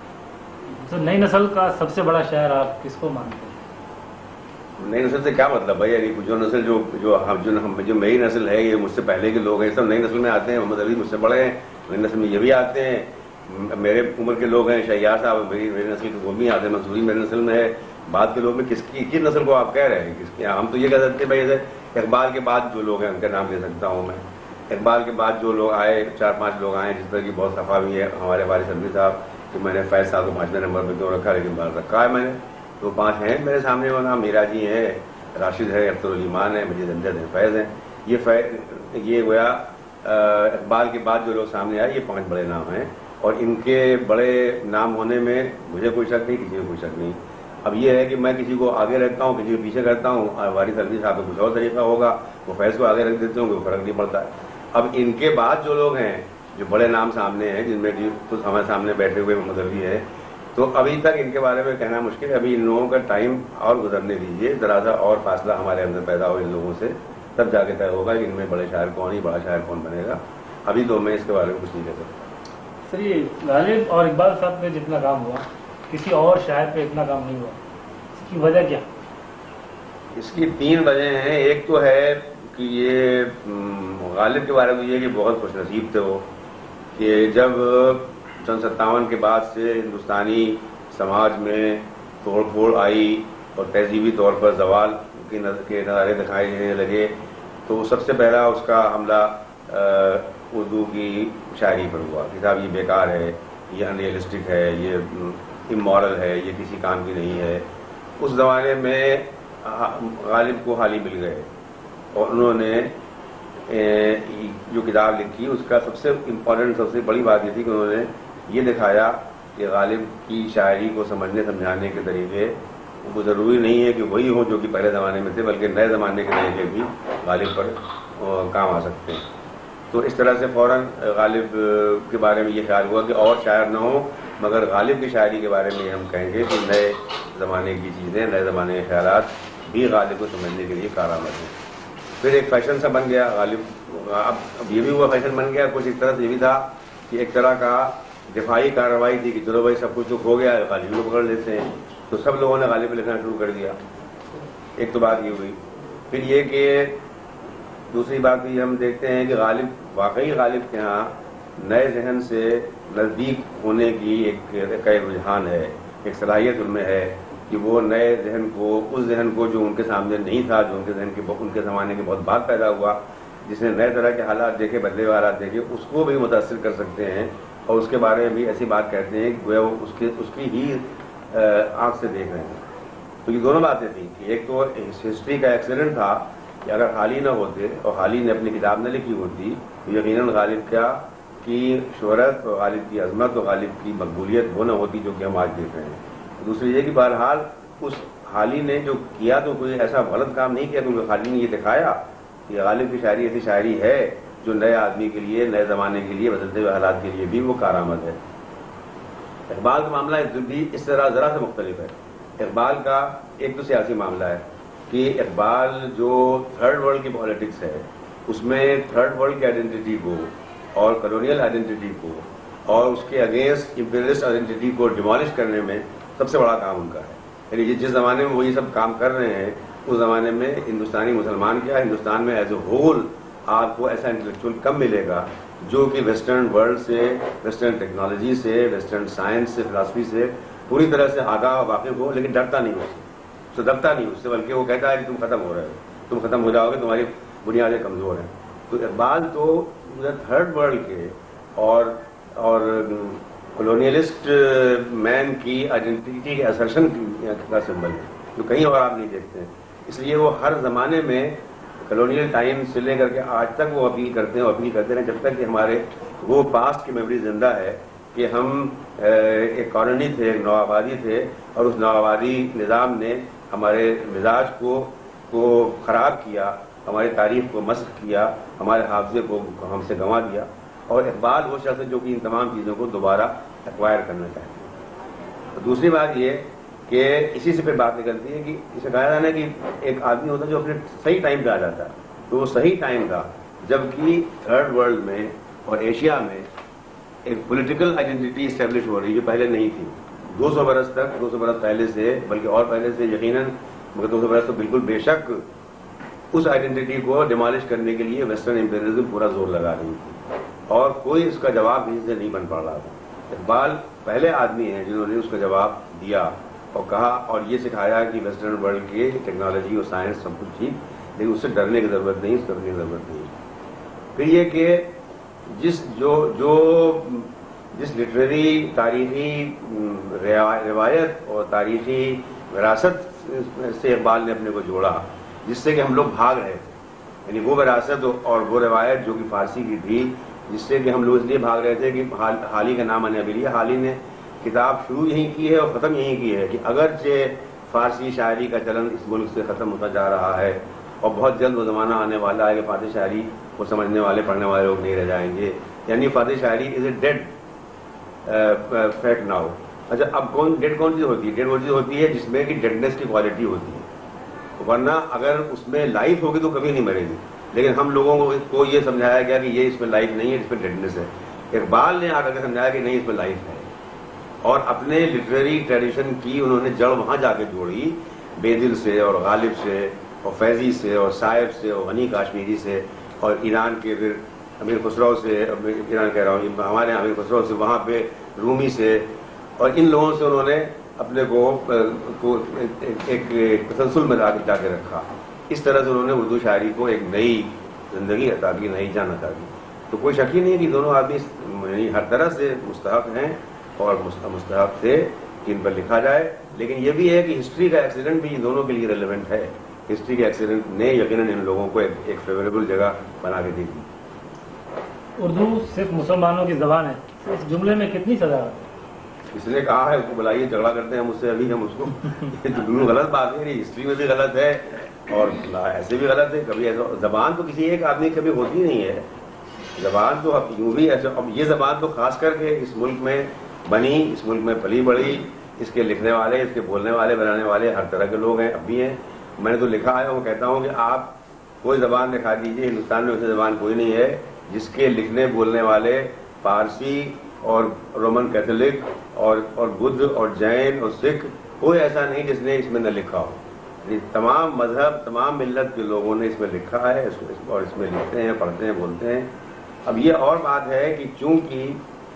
تو نئی نسل کا سب سے بڑا شاعر آپ کس کو مانتے ہیں؟ نئی نسل سے کیا مطلب ہے؟ یعنی جو نسل جو جو جو نئی نسل ہے، یہ مجھ سے پہلے کے لوگ ہیں، سب نئی نسل میں آتے ہیں. محمد علی مجھ سے بڑے ہیں، نئی نسل میں یہ بھی آتے ہیں. میرے عمر کے لوگ ہیں، شہیار صاحب میری میری نسل کے وہ بھی آتے ہیں، منصوری میری نسل میں ہے. بعد کے لوگ میں کس کی کس نسل کو آپ کہہ رہے ہیں؟ کس کی؟ ہم تو یہ کہہ سکتے ہیں بھائی جیسے اقبال کے بعد جو لوگ ہیں ان کا نام لے سکتا ہوں میں. اقبال کے بعد جو لوگ آئے، چار پانچ لوگ آئے، جس طرح کی بہت صفحہ بھی ہے. ہمارے وارث سلمی صاحب تو میں نے فیض صاحب کو پانچویں نمبر پہ کیوں رکھا، لیکن بات رکھا ہے میں نے. تو پانچ ہیں میرے سامنے، وہ نام میرا جی ہیں، راشد ہے، اختر الایمان ہے، مجید امجد ہے، فیض ہیں. یہ فیض یہ گویا اقبال کے بعد جو لوگ سامنے آئے، یہ پانچ بڑے نام ہیں. اور ان کے بڑے نام ہونے میں مجھے کوئی شک نہیں، کسی کو کوئی شک نہیں. اب یہ ہے کہ میں کسی کو آگے رکھتا ہوں، کسی کو پیچھے کرتا ہوں. وارث سلمی صاحب کا کچھ اور طریقہ ہوگا، وہ فیض کو آگے رکھ دیتے ہوں، کوئی فرق نہیں پڑتا ہے. اب ان کے بعد جو لوگ ہیں، جو بڑے نام سامنے ہیں، جن میں کچھ ہمارے سامنے بیٹھے ہوئے محمد علی ہے، تو ابھی تک ان کے بارے میں کہنا مشکل ہے. ابھی ان لوگوں کا ٹائم اور گزرنے دیجیے، ذرا سا اور فاصلہ ہمارے اندر پیدا ہو ان لوگوں سے، تب جا کے طے ہوگا کہ ان میں بڑے شاعر کون ہی بڑا شاعر کون بنے گا. ابھی تو میں اس کے بارے میں کچھ نہیں کہہ سکتا. سر یہ غالب اور اقبال صاحب پہ جتنا کام ہوا، کسی اور شاعر پہ اتنا کام نہیں ہوا، اس کی وجہ کیا؟ اس کی تین وجہ ہیں. ایک تو ہے کہ یہ غالب کے بارے میں یہ کہ بہت خوش نصیب تھے وہ، کہ جب سن ستاون کے بعد سے ہندوستانی سماج میں توڑ پھوڑ آئی اور تہذیبی طور پر زوال کے نظارے دکھائی دینے لگے، تو سب سے پہلا اس کا حملہ اردو کی شاعری پر ہوا. کتاب یہ بیکار ہے، یہ ان ریئلسٹک ہے، یہ امورل ہے، یہ کسی کام کی نہیں ہے. اس زمانے میں غالب کو حالی مل گئے اور انہوں نے جو کتاب لکھی اس کا سب سے امپورٹنٹ، سب سے بڑی بات یہ تھی کہ انہوں نے یہ دکھایا کہ غالب کی شاعری کو سمجھنے سمجھانے کے طریقے وہ ضروری نہیں ہے کہ وہی ہوں جو کہ پہلے زمانے میں تھے، بلکہ نئے زمانے کے طریقے بھی غالب پر کام آ سکتے ہیں. تو اس طرح سے فوراً غالب کے بارے میں یہ خیال ہوا کہ اور شاعر نہ ہوں، مگر غالب کی شاعری کے بارے میں ہم کہیں گے کہ نئے زمانے کی چیزیں، نئے زمانے کے خیالات بھی غالب کو سمجھنے کے لیے کارآمد ہیں. پھر ایک فیشن سا بن گیا غالب. اب یہ بھی ہوا فیشن بن گیا، کچھ ایک طرح سے یہ بھی تھا کہ ایک طرح کا دفاعی کارروائی تھی کہ چلو بھائی سب کچھ تو کھو گیا، غالب کو پکڑ لیتے ہیں. تو سب لوگوں نے غالب لکھنا شروع کر دیا. ایک تو بات یہ ہوئی. پھر یہ کہ دوسری بات یہ ہم دیکھتے ہیں کہ غالب واقعی غالب کے ہاں نئے ذہن سے نزدیک ہونے کی ایک رجحان ہے، ایک صلاحیت ان میں ہے کہ وہ نئے ذہن کو، اس ذہن کو جو ان کے سامنے نہیں تھا، جو ان کے ذہن کے ان کے زمانے کے بہت بعد پیدا ہوا، جس نے نئے طرح کے حالات دیکھے، بدلے ہوئے حالات دیکھے، اس کو بھی متاثر کر سکتے ہیں اور اس کے بارے میں بھی ایسی بات کہتے ہیں کہ وہ اس کے اس کی ہی آنکھ سے دیکھ رہے ہیں. تو یہ دونوں باتیں تھیں کہ ایک تو ہسٹری کا ایکسیڈنٹ تھا کہ اگر حالی نہ ہوتے اور حالی نے اپنی کتاب نہ لکھی ہوتی تو یقیناً غالب کیا کی شہرت اور غالب کی عظمت اور غالب کی مقبولیت وہ نہ ہوتی جو کہ ہم آج دیکھ رہے ہیں. دوسری یہ کہ بہرحال اس حالی نے جو کیا تو کوئی ایسا غلط کام نہیں کیا، کیونکہ حالی نے یہ دکھایا کہ غالب کی شاعری ایسی شاعری ہے جو نئے آدمی کے لیے، نئے زمانے کے لیے، بدلتے ہوئے حالات کے لیے بھی وہ کارآمد ہے. اقبال کا معاملہ بھی اس طرح ذرا سے مختلف ہے. اقبال کا ایک تو سیاسی معاملہ ہے کہ اقبال جو تھرڈ ورلڈ کی پالیٹکس ہے اس میں تھرڈ ورلڈ کی آئیڈینٹی کو اور کالونیل آئیڈینٹی کو اور اس کے اگینسٹ امپیریلسٹ آئیڈینٹی کو ڈیمالش کرنے میں سب سے بڑا کام ان کا ہے. یعنی جس زمانے میں وہ یہ سب کام کر رہے ہیں اس زمانے میں ہندوستانی مسلمان کیا، ہندوستان میں ایز اے ہول آپ کو ایسا انٹلیکچوئل کم ملے گا جو کہ ویسٹرن ورلڈ سے، ویسٹرن ٹیکنالوجی سے، ویسٹرن سائنس سے، فلاسفی سے پوری طرح سے آگاہ واقف ہو، لیکن ڈرتا نہیں ہو، صدقتا نہیں اس سے، بلکہ وہ کہتا ہے کہ تم ختم ہو رہے ہو، تم ختم ہو جاؤ گے، تمہاری بنیادیں کمزور ہیں. تو اقبال تو تھرڈ ورلڈ کے اور اور کولونیلسٹ مین کی آئیڈینٹی کے اسرشن کا سمبل ہے جو کہیں اور آپ نہیں دیکھتے ہیں. اس لیے وہ ہر زمانے میں کالونیل ٹائم سے لے کر کے آج تک وہ اپیل کرتے ہیں اور اپیل کرتے ہیں جب تک کہ ہمارے وہ پاسٹ کی میموری زندہ ہے کہ ہم ایک کالونی تھے, ایک نوآبادی تھے, اور اس نوآبادی نظام نے ہمارے مزاج کو کو خراب کیا, ہماری تاریخ کو مسخ کیا, ہمارے حافظے کو ہم سے گنوا دیا. اور اقبال وہ شخص ہے جو کہ ان تمام چیزوں کو دوبارہ ایکوائر کرنا چاہتے ہیں. دوسری بات یہ کہ اسی سے پھر بات نکلتی ہے کہ اسے کہا جانا ہے کہ ایک آدمی ہوتا ہے جو اپنے صحیح ٹائم پہ آ جاتا ہے, تو وہ صحیح ٹائم تھا جبکہ تھرڈ ورلڈ میں اور ایشیا میں ایک پولیٹیکل آئیڈینٹی اسٹیبلش ہو رہی جو پہلے نہیں تھی. دو سو برس تک, دو سو برس پہلے سے, بلکہ اور پہلے سے یقیناً, مگر دو سو برس تو بالکل بے شک اس آئیڈینٹی کو ڈیمالش کرنے کے لیے ویسٹرن امپیریلزم پورا زور لگا رہی تھی اور کوئی اس کا جواب کسی سے نہیں بن پا رہا تھا. اقبال پہلے آدمی ہیں جنہوں نے اس کا جواب دیا اور کہا اور یہ سکھایا کہ ویسٹرن ورلڈ کی ٹیکنالوجی اور سائنس سب کچھ ٹھیک, لیکن اس سے ڈرنے کی ضرورت نہیں, اس سے ڈرنے کی ضرورت نہیں. پھر یہ کہ جس جو جو جس لٹریری تاریخی روایت اور تاریخی وراثت سے اقبال نے اپنے کو جوڑا جس سے کہ ہم لوگ بھاگ رہے تھے, یعنی وہ وراثت اور وہ روایت جو کہ فارسی کی تھی جس سے کہ ہم لوگ اس لیے بھاگ رہے تھے کہ حالی کا نام آنے ابھی لیا. حالی نے کتاب شروع یہیں کی ہے اور ختم یہیں کی ہے کہ اگرچہ فارسی شاعری کا چلن اس ملک سے ختم ہوتا جا رہا ہے اور بہت جلد وہ زمانہ آنے والا ہے کہ فارسی شاعری کو سمجھنے والے پڑھنے والے لوگ نہیں رہ جائیں گے, یعنی فارسی شاعری is a dead fact now. اچھا, اب کون ڈیڈ کون چیز ہوتی ہے؟ ڈیڈ وہ چیز ہوتی ہے جس میں کہ ڈیڈنس کی کوالٹی ہوتی ہے, ورنہ اگر اس میں لائف ہوگی تو کبھی نہیں مرے گی. لیکن ہم لوگوں کو یہ سمجھایا گیا کہ یہ اس میں لائف نہیں ہے, اس میں ڈیڈنس ہے. اقبال نے آ کر کے سمجھایا کہ نہیں, اس میں لائف ہے, اور اپنے لٹریری ٹریڈیشن کی انہوں نے جڑ وہاں جا کے جوڑی, بیدل سے اور غالب سے اور فیضی سے اور صاحب سے اور غنی کاشمیری سے اور ایران کے پھر امیر خسرو سے, ایران کہہ رہا ہوں ہمارے امیر خسرو سے, وہاں پہ رومی سے, اور ان لوگوں سے انہوں نے اپنے کو ایک تسلسل میں جا کے رکھا. اس طرح سے انہوں نے اردو شاعری کو ایک نئی زندگی عطا کی, نئی جان عطا کی. تو کوئی شک ہی نہیں کہ دونوں آدمی ہر طرح سے مستحق ہیں اور مستحق تھے کہ ان پر لکھا جائے. لیکن یہ بھی ہے کہ ہسٹری کا ایکسیڈنٹ بھی دونوں کے لیے ریلیونٹ ہے. ہسٹری کے ایکسیڈنٹ نے یقیناً ان لوگوں کو ایک فیوریبل جگہ بنا کے دی تھی. اردو صرف مسلمانوں کی زبان ہے, اس جملے میں کتنی سزا ہے؟ اس نے کہا ہے, اس کو بلائیے, جھگڑا کرتے ہیں مجھ سے ابھی ہم اس کو. یہ تو بالکل غلط بات ہے, ہسٹری میں بھی غلط ہے اور ایسے بھی غلط ہے. کبھی ایسا زبان تو کسی ایک آدمی کبھی ہوتی نہیں ہے. زبان تو یوں بھی ایسے, اب یہ زبان تو خاص کر کے اس ملک میں بنی, اس ملک میں پلی بڑھی, اس کے لکھنے والے, اس کے بولنے والے, بنانے والے ہر طرح کے لوگ ہیں, اب بھی ہیں. میں نے تو لکھا ہے, وہ کہتا ہوں کہ آپ کوئی زبان دکھا دیجیے ہندوستان میں, ایسی زبان کوئی نہیں ہے جس کے لکھنے بولنے والے پارسی اور رومن کیتھولک اور اور بدھ اور جین اور سکھ, کوئی ایسا نہیں جس نے اس میں نہ لکھا ہو. تمام مذہب, تمام ملت کے لوگوں نے اس میں لکھا ہے اور اس میں لکھتے ہیں, پڑھتے ہیں, بولتے ہیں. اب یہ اور بات ہے کہ چونکہ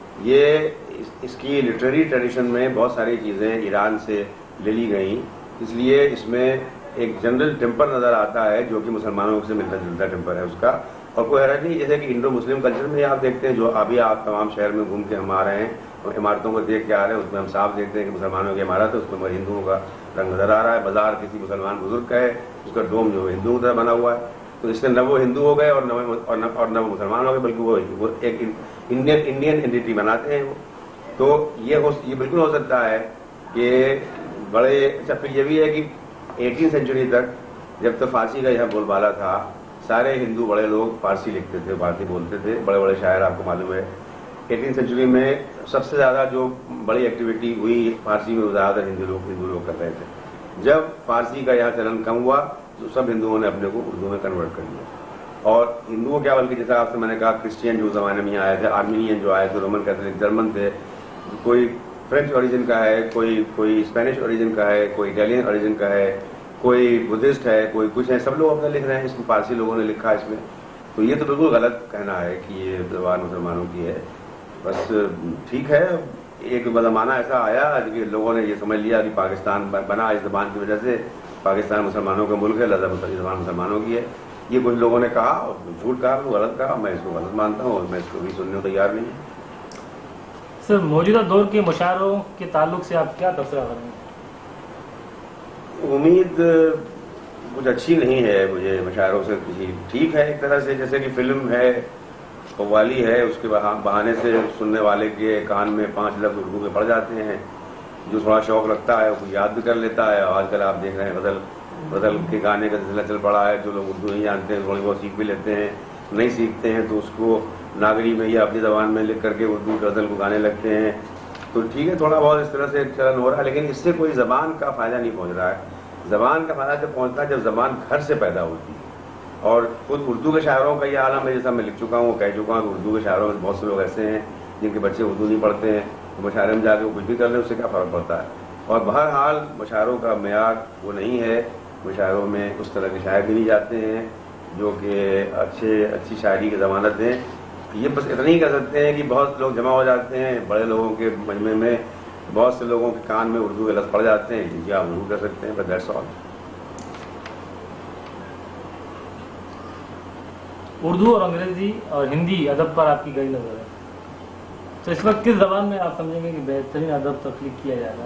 یہ اس کی لٹریری ٹریڈیشن میں بہت ساری چیزیں ایران سے لے لی گئیں, اس لیے اس میں ایک جنرل ٹیمپر نظر آتا ہے جو کہ مسلمانوں سے ملتا جلتا ٹیمپر ہے اس کا. اور کوئی حیرت نہیں, جیسے کہ انڈو مسلم کلچر میں آپ دیکھتے ہیں, جو ابھی آپ تمام شہر میں گھوم کے ہم آ رہے ہیں اور عمارتوں کو دیکھ کے آ رہے ہیں, اس میں ہم صاف دیکھتے ہیں کہ مسلمانوں کی عمارت ہے, اس میں ہندوؤں کا رنگ نظر آ رہا ہے. بازار کسی مسلمان بزرگ کا ہے, اس کا ڈوم جو ہندوؤں کی طرح بنا ہوا ہے. تو اس سے نہ وہ ہندو ہو گئے اور نہ اور نہ وہ مسلمان ہو گئے, بلکہ وہ ایک انڈین انڈین اینٹی بناتے ہیں وہ. تو یہ ہو یہ بالکل ہو سکتا ہے کہ بڑے, اچھا پھر یہ بھی ہے کہ ایٹین سینچری تک جب تک فارسی کا یہاں بول بالا تھا, سارے ہندو بڑے لوگ فارسی لکھتے تھے, فارسی بولتے تھے, بڑے بڑے شاعر آپ کو معلوم ہے. ایٹین سینچری میں سب سے زیادہ جو بڑی ایکٹیویٹی ہوئی فارسی میں, زیادہ تر ہندو لوگ ہندو لوگ کر رہے تھے. جب فارسی کا یہاں چلن کم ہوا تو سب ہندوؤں نے اپنے کو اردو میں کنورٹ کر لیا. اور ہندوؤں کیا, بلکہ جیسا آپ سے میں نے کہا, کرسچین جو زمانے میں آئے تھے, آرمینین جو آئے تھے, رومن کیتھولک, جرمن تھے, کوئی فرینچ اوریجن کا ہے, کوئی کوئی اسپینش اوریجن کا ہے, کوئی اٹیلین اوریجن کا ہے, کوئی بدھسٹ ہے, کوئی کچھ ہے, سب لوگ اپنا لکھ رہے ہیں. اس میں فارسی لوگوں نے لکھا اس میں. تو یہ تو بالکل غلط کہنا ہے کہ یہ زبان مسلمانوں کی ہے. بس ٹھیک ہے, ایک زمانہ ایسا آیا کہ لوگوں نے یہ سمجھ لیا کہ پاکستان بنا اس زبان کی وجہ سے, پاکستان مسلمانوں کا ملک ہے, لہذا زبان مسلمانوں کی ہے. یہ کچھ لوگوں نے کہا اور جھوٹ کہا، غلط کہا، میں اس کو غلط مانتا ہوں اور میں اس کو بھی سننے کو تیار نہیں ہوں۔ سر موجودہ دور کے مشاعروں کے تعلق سے آپ کیا تبصرہ کریں گے؟ امید کچھ اچھی نہیں ہے مجھے مشاعروں سے کسی، ٹھیک ہے ایک طرح سے، جیسے کہ فلم ہے، قوالی ہے، اس کے بہانے سے سننے والے کے کان میں پانچ لفظ اردو کے پڑ جاتے ہیں، جو تھوڑا شوق لگتا ہے وہ یاد بھی کر لیتا ہے۔ آج کل آپ دیکھ رہے ہیں غزل غزل کے گانے کا سلسلہ چل پڑا ہے، جو لوگ اردو نہیں جانتے ہیں تھوڑی بہت سیکھ بھی لیتے ہیں، نہیں سیکھتے ہیں تو اس کو ناگری میں یا اپنی زبان میں لکھ کر کے اردو غزل کو گانے لگتے ہیں۔ تو ٹھیک ہے تھوڑا بہت اس طرح سے چلن ہو رہا ہے، لیکن اس سے کوئی زبان کا فائدہ نہیں پہنچ رہا ہے۔ زبان کا فائدہ جب پہنچتا ہے جب زبان گھر سے پیدا ہوتی ہے، اور خود اردو کے شاعروں کا یہ عالم ہے، جیسا میں لکھ چکا ہوں، کہہ چکا ہوں کہ اردو کے شاعروں میں بہت سے لوگ ایسے ہیں جن کے بچے اردو نہیں پڑھتے ہیں، تو مشاعرے میں جا کے وہ کچھ بھی کر لیں، اس سے کیا فرق پڑتا ہے۔ اور بہرحال مشاعروں کا معیار وہ نہیں ہے، مشاعروں میں اس طرح کے شاعر بھی نہیں جاتے ہیں جو کہ اچھے اچھی شاعری کی ضمانت دیں۔ یہ بس اتنا ہی کہہ سکتے ہیں کہ بہت لوگ جمع ہو جاتے ہیں بڑے لوگوں کے مجمع میں، بہت سے لوگوں کے کان میں اردو کے لفظ پڑ جاتے ہیں جن کی آپ ضرور کر سکتے ہیں، بس دیٹس آل۔ اردو اور انگریزی اور ہندی ادب پر آپ کی گہری نظر ہے، تو اس وقت کس زبان میں آپ سمجھیں گے کہ بہترین ادب تخلیق کیا جائے گا؟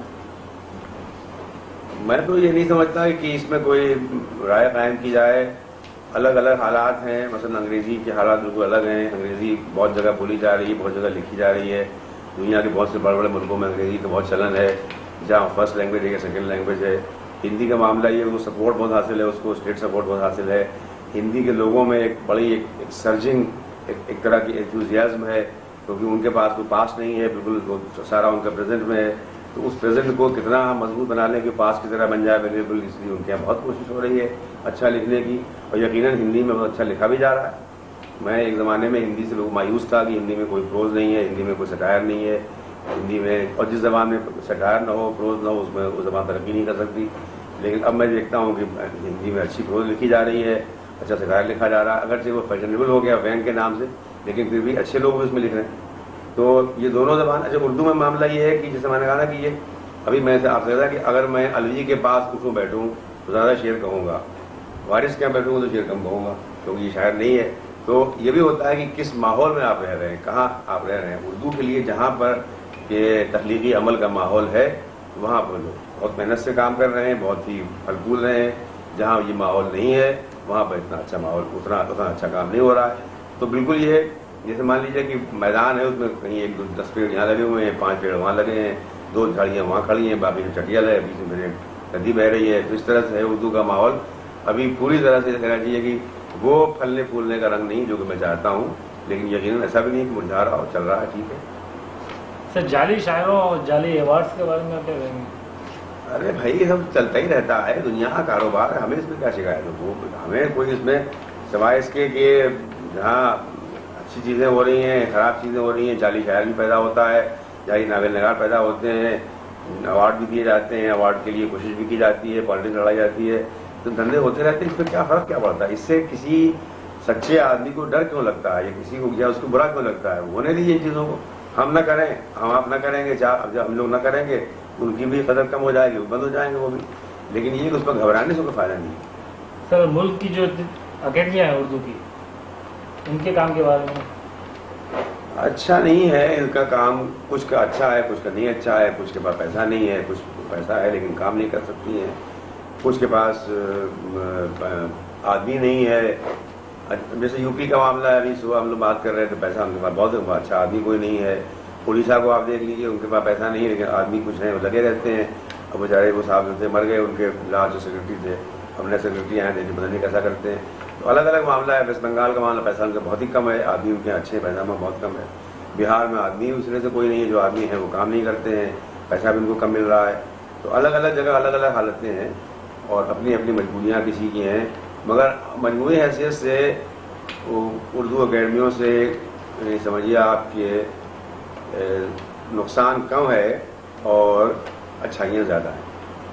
میں تو یہ نہیں سمجھتا کہ اس میں کوئی رائے قائم کی جائے، الگ الگ حالات ہیں، مثلا انگریزی کے حالات بالکل الگ ہیں، انگریزی بہت جگہ بولی جا رہی ہے، بہت جگہ لکھی جا رہی ہے، دنیا کے بہت سے بڑے بڑے ملکوں میں انگریزی کا بہت چلن ہے، جہاں فرسٹ لینگویج ہے یا سیکنڈ لینگویج ہے۔ ہندی کا معاملہ یہ وہ سپورٹ بہت حاصل ہے، اس کو اسٹیٹ سپورٹ بہت حاصل ہے، ہندی کے لوگوں میں ایک بڑی ایک, ایک سرجنگ ایک, ایک طرح کی انتھوزیازم ہے، کیونکہ ان کے پاس کوئی پاس نہیں ہے، بالکل سارا ان کا پریزنٹ میں ہے، تو اس پریزنٹ کو کتنا مضبوط بنا لیں کہ پاس کی طرح بن جائے اویلیبل، اس لیے ان کے یہاں بہت کوشش ہو رہی ہے اچھا لکھنے کی، اور یقیناً ہندی میں بہت اچھا لکھا بھی جا رہا ہے۔ میں ایک زمانے میں ہندی سے لوگ مایوس تھا کہ ہندی میں کوئی پروز نہیں ہے، ہندی میں کوئی سٹائر نہیں ہے، ہندی میں، اور جس زبان میں سٹائر نہ ہو پروز نہ ہو اس میں وہ زبان ترقی نہیں کر سکتی، لیکن اب میں دیکھتا ہوں کہ ہندی میں اچھی پروز لکھی جا رہی ہے، اچھا سٹائر لکھا جا رہا ہے، اگرچہ وہ فیشنیبل ہو گیا وین کے نام سے، لیکن پھر بھی اچھے لوگ بھی اس میں لکھ رہے ہیں۔ تو یہ دونوں زبان، اچھا اردو میں معاملہ یہ ہے کہ جیسے میں نے کہا نا کہ یہ ابھی میں سے آپ سے کہا کہ اگر میں الوی کے پاس اٹھوں بیٹھوں تو زیادہ شعر کہوں گا، وارث کے یہاں بیٹھوں گا تو شعر کم کہوں گا، کیونکہ یہ شاعر نہیں ہے۔ تو یہ بھی ہوتا ہے کہ کس ماحول میں آپ رہ رہے ہیں، کہاں آپ رہ رہے ہیں۔ اردو کے لیے جہاں پر یہ تخلیقی عمل کا ماحول ہے وہاں پر لوگ بہت محنت سے کام کر رہے ہیں، بہت ہی پھل پھول رہے ہیں۔ جہاں یہ ماحول نہیں ہے وہاں پر اتنا اچھا ماحول، اتنا اتنا اچھا کام نہیں ہو رہا ہے۔ تو بالکل یہ جیسے مان لیجیے کہ میدان ہے، اس میں کہیں ایک دس پیڑ یہاں لگے ہوئے ہیں، پانچ پیڑ وہاں لگے ہیں، دو جھاڑیاں وہاں کھڑی ہیں، باقی چٹیل ہے، بیچ میں ندی بہ رہی ہے۔ تو اس طرح سے ہے اردو کا ماحول، ابھی پوری طرح سے کہنا چاہیے کہ وہ پھلنے پھولنے کا رنگ نہیں جو کہ میں چاہتا ہوں، لیکن یقیناً ایسا بھی نہیں کہ مرجھا رہا اور چل رہا ہے، ٹھیک ہے۔ سر جعلی شاعروں اور جعلی ایوارڈس کے بارے میں کیا کہیں گے؟ ارے بھائی یہ سب چلتا ہی رہتا ہے، دنیا کا کاروبار ہے، ہمیں اس میں کیا شکایت ہے؟ ہمیں کوئی اس میں سوائے اس کے کہ جہاں اچھی چیزیں ہو رہی ہیں خراب چیزیں ہو رہی ہیں، جعلی شاعر بھی پیدا ہوتا ہے، جعلی ناول نگار پیدا ہوتے ہیں، ایوارڈ بھی دیے جاتے ہیں، ایوارڈ کے لیے کوشش بھی کی جاتی ہے، پالیٹکس لڑائی جاتی ہے، تو دھندے ہوتے رہتے ہیں، اس پہ کیا فرق کیا پڑتا ہے؟ اس سے کسی سچے آدمی کو ڈر کیوں لگتا ہے، یا کسی کو یا اس کو برا کیوں لگتا ہے؟ ہونے دیجیے ان چیزوں کو، ہم نہ کریں، ہم آپ نہ کریں گے، جب ہم لوگ نہ کریں گے ان کی بھی قدر کم ہو جائے گی، وہ بند ہو جائیں گے وہ بھی، لیکن یہ کہ اس پر گھبرانے سے کوئی فائدہ نہیں ہے۔ سر ملک کی جو اکیڈمیاں ہیں اردو کی، ان کے کام کے بارے میں؟ اچھا نہیں ہے ان کا کام، کچھ کا اچھا ہے، کچھ کا نہیں اچھا ہے، کچھ کے پاس پیسہ نہیں ہے، کچھ پیسہ ہے لیکن کام نہیں کر سکتی ہیں، کچھ کے پاس آدمی نہیں ہے۔ جیسے یو پی کا معاملہ ہے، ابھی صبح ہم لوگ بات کر رہے تھے، پیسہ ان کے پاس بہت اچھا آدمی کوئی نہیں ہے۔ اڑیسہ کو آپ دیکھ لیجیے، ان کے پاس پیسہ نہیں ہے لیکن آدمی کچھ ہیں، وہ لگے رہتے ہیں، اب بیچارے وہ صاحب تھے مر گئے، ان کے لاج جو سیکرٹری تھے، ہم نے سیکرٹری آئے تھے، پتہ نہیں کیسا کرتے ہیں۔ تو الگ الگ معاملہ ہے۔ ویسٹ بنگال کا معاملہ، پیسہ ان کا بہت ہی کم ہے، آدمی ان کے اچھے، پیسہ میں بہت کم ہے۔ بہار میں آدمی اس طرح سے کوئی نہیں ہے، جو آدمی ہیں وہ کام نہیں کرتے ہیں، پیسہ بھی ان کو کم مل رہا ہے۔ تو الگ الگ جگہ الگ الگ حالتیں ہیں اور اپنی اپنی مجبوریاں کسی کی ہیں، مگر مجموعی حیثیت سے اردو اکیڈمیوں سے سمجھیے آپ کے نقصان کم ہے اور اچھائیاں زیادہ ہیں۔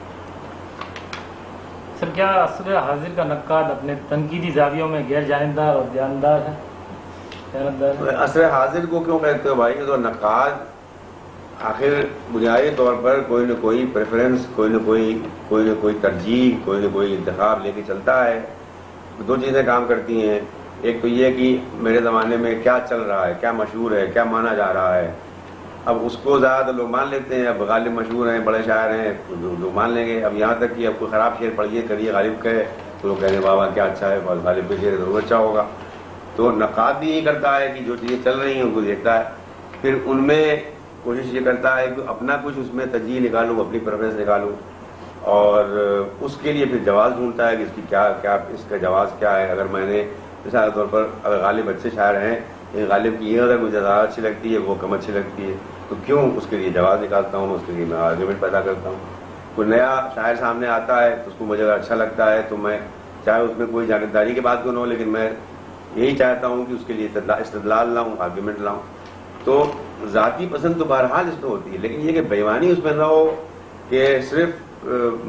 سر کیا عصر حاضر کا نقاد اپنے تنقیدی زاویوں میں غیر جانبدار اور دیانتدار ہے؟ عصر حاضر کو کیوں کہتے ہو بھائی؟ تو نقاد آخر بنیادی طور پر کوئی نہ کوئی پریفرنس، کوئی نہ کوئی کوئی نہ کوئی ترجیح، کوئی نہ کوئی انتخاب لے کے چلتا ہے۔ دو چیزیں کام کرتی ہیں. ایک تو یہ کہ میرے زمانے میں کیا چل رہا ہے, کیا مشہور ہے, کیا مانا جا رہا ہے, اب اس کو زیادہ لوگ مان لیتے ہیں. اب غالب مشہور ہیں, بڑے شاعر ہیں, لوگ مان لیں گے. اب یہاں تک کہ اب کوئی خراب شعر پڑھیے کریے غالب کہے تو لوگ کہیں گے بابا کیا اچھا ہے, غالب کے شعر ضرور اچھا ہوگا. تو نقاد بھی یہی کرتا ہے کہ جو چیزیں چل رہی ہیں ان کو دیکھتا ہے, پھر ان میں کوشش یہ کرتا ہے کہ اپنا کچھ اس میں ترجیح نکالوں, اپنی پریفرنس نکالوں, اور اس کے لیے پھر جواز ڈھونڈتا ہے کہ اس کی کیا کیا اس کا جواز کیا ہے. اگر میں نے مثال کے طور پر اگر غالب اچھے شاعر ہیں, غالب کی یہ اگر مجھے زیادہ اچھی لگتی ہے, وہ کم اچھی لگتی ہے, تو کیوں اس کے لیے جواز نکالتا ہوں, اس کے لیے میں آرگیومنٹ پیدا کرتا ہوں. کوئی نیا شاعر سامنے آتا ہے تو اس کو مجھے اگر اچھا لگتا ہے تو میں چاہے اس میں کوئی جانبداری کی بات کیوں نہ ہو, لیکن میں یہی چاہتا ہوں کہ اس کے لیے استدلال لاؤں, آرگیومنٹ لاؤں. تو ذاتی پسند تو بہرحال اس میں ہوتی ہے, لیکن یہ کہ بےایمانی اس میں نہ ہو کہ صرف